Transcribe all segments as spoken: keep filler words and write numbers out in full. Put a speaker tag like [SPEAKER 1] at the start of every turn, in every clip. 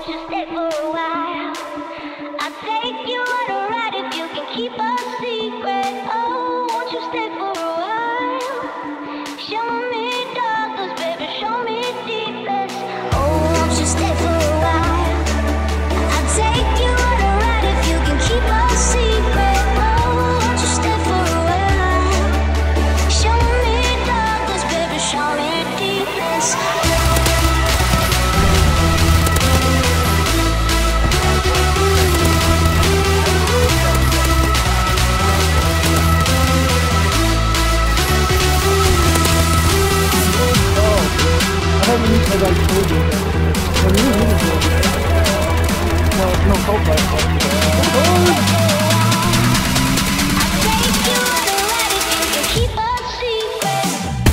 [SPEAKER 1] won't you stay for a while? I'll take you on a ride if you can keep a secret. Oh, won't you stay for a while? Show me darkness, baby, show me deepest. Oh, won't you stay for a while? I'll take you on a ride if you can keep a secret. Oh, won't you stay for a while? Show me darkness, baby, show me deepest.
[SPEAKER 2] I haven't used my guys' food yet. What do you mean? No, no cold life.
[SPEAKER 1] Take you on a ride if you can keep a secret.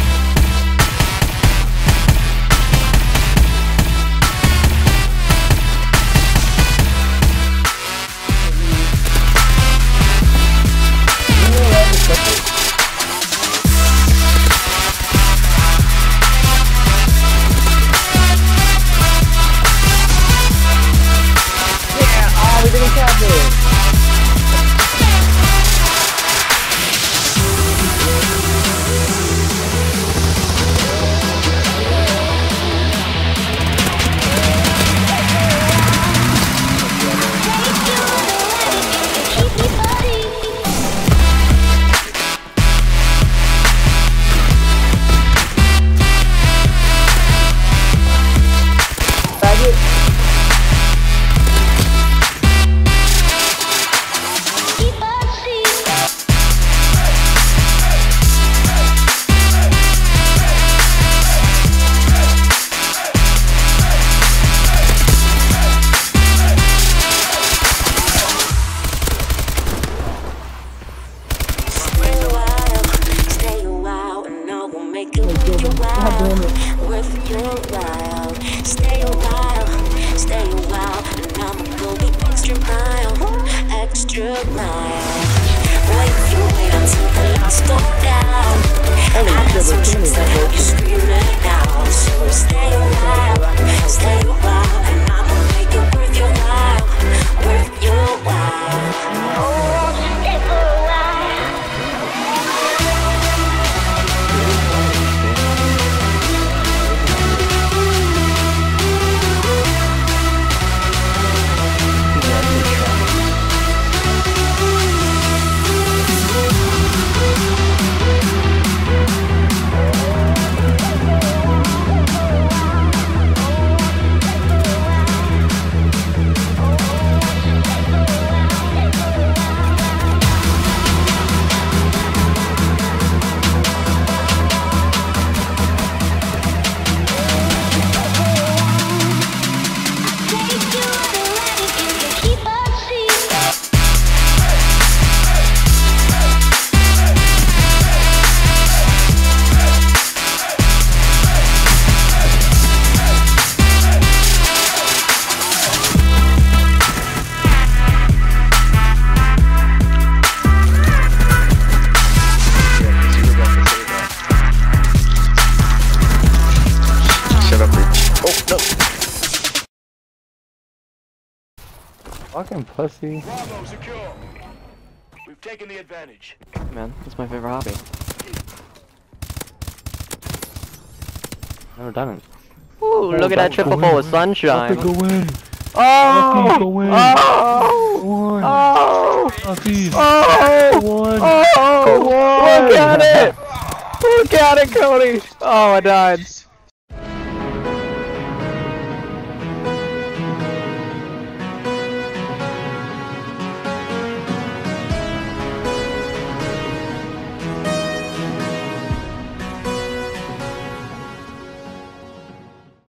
[SPEAKER 1] Worth your while. Stay a while, stay a while, and I'ma go the extra mile, extra mile. Wait, you wait until the lights go down. I got some tricks that have you screaming out. So stay a while, stay a while, and I'ma make it worth your while, worth your while. Oh, stay for a while.
[SPEAKER 2] Fucking pussy.
[SPEAKER 3] Bravo secure. We've taken the advantage.
[SPEAKER 4] Man, that's my favorite hobby.
[SPEAKER 2] Never done it.
[SPEAKER 4] Ooh, look at that triple bowl with sunshine.
[SPEAKER 2] Go in.
[SPEAKER 4] Oh!
[SPEAKER 2] Go in.
[SPEAKER 4] Oh!
[SPEAKER 2] One.
[SPEAKER 4] Oh!
[SPEAKER 2] Puppy.
[SPEAKER 4] Oh!
[SPEAKER 2] One.
[SPEAKER 4] Oh!
[SPEAKER 2] One.
[SPEAKER 4] Look at it! Look at it, Cody! Oh, I died.